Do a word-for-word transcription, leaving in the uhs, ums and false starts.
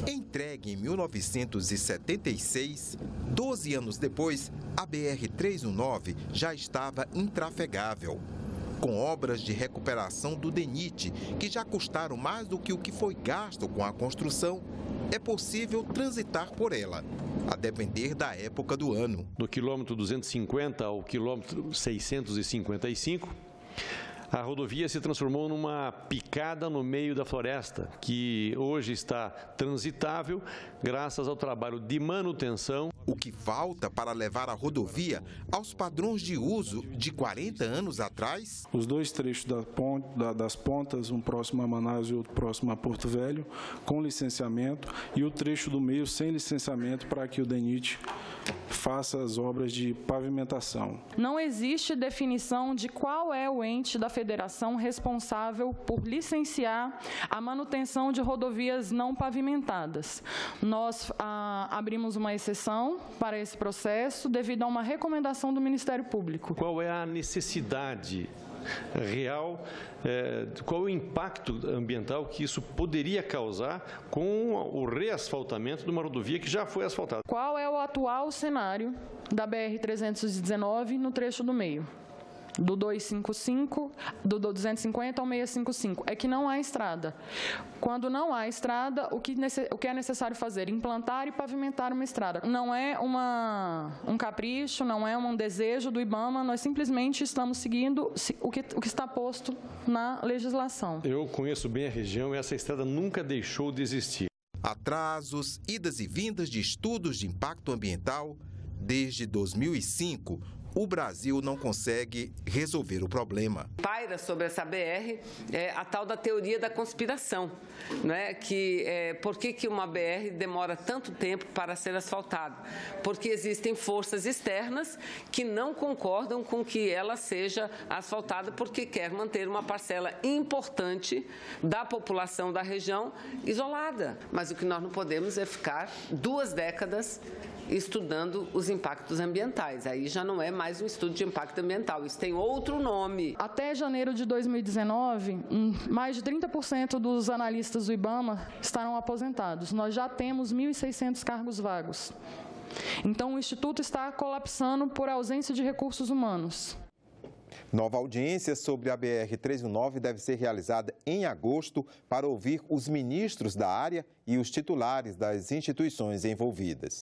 Entregue em mil novecentos e setenta e seis, doze anos depois, a B R trezentos e dezenove já estava intrafegável. Com obras de recuperação do D E N I T, que já custaram mais do que o que foi gasto com a construção, é possível transitar por ela, a depender da época do ano. Do quilômetro duzentos e cinquenta ao quilômetro seiscentos e cinquenta e cinco, a rodovia se transformou numa picada no meio da floresta, que hoje está transitável graças ao trabalho de manutenção. O que falta para levar a rodovia aos padrões de uso de quarenta anos atrás? Os dois trechos da ponte, da, das pontas, um próximo a Manaus e outro próximo a Porto Velho, com licenciamento, e o trecho do meio sem licenciamento para que o D E N I T faça as obras de pavimentação. Não existe definição de qual é o ente da federação responsável por licenciar a manutenção de rodovias não pavimentadas. Nós ah, abrimos uma exceção para esse processo devido a uma recomendação do Ministério Público. Qual é a necessidade real, é, qual o impacto ambiental que isso poderia causar com o reasfaltamento de uma rodovia que já foi asfaltada? Qual é o atual cenário da B R trezentos e dezenove no trecho do meio? Do duzentos e cinquenta e cinco, do duzentos e cinquenta ao seiscentos e cinquenta e cinco, é que não há estrada. Quando não há estrada, o que, o que é necessário fazer? Implantar e pavimentar uma estrada. Não é uma, um capricho, não é um desejo do IBAMA, nós simplesmente estamos seguindo o que, o que está posto na legislação. Eu conheço bem a região e essa estrada nunca deixou de existir. Atrasos, idas e vindas de estudos de impacto ambiental, desde dois mil e cinco, o Brasil não consegue resolver o problema. Paira sobre essa B R é a tal da teoria da conspiração, né? Que é, por que, que uma B R demora tanto tempo para ser asfaltada? Porque existem forças externas que não concordam com que ela seja asfaltada porque quer manter uma parcela importante da população da região isolada. Mas o que nós não podemos é ficar duas décadas estudando os impactos ambientais. Aí já não é mais um estudo de impacto ambiental, isso tem outro nome. Até janeiro de dois mil e dezenove, mais de trinta por cento dos analistas do IBAMA estarão aposentados. Nós já temos mil e seiscentos cargos vagos. Então, o Instituto está colapsando por ausência de recursos humanos. Nova audiência sobre a B R trezentos e dezenove deve ser realizada em agosto para ouvir os ministros da área e os titulares das instituições envolvidas.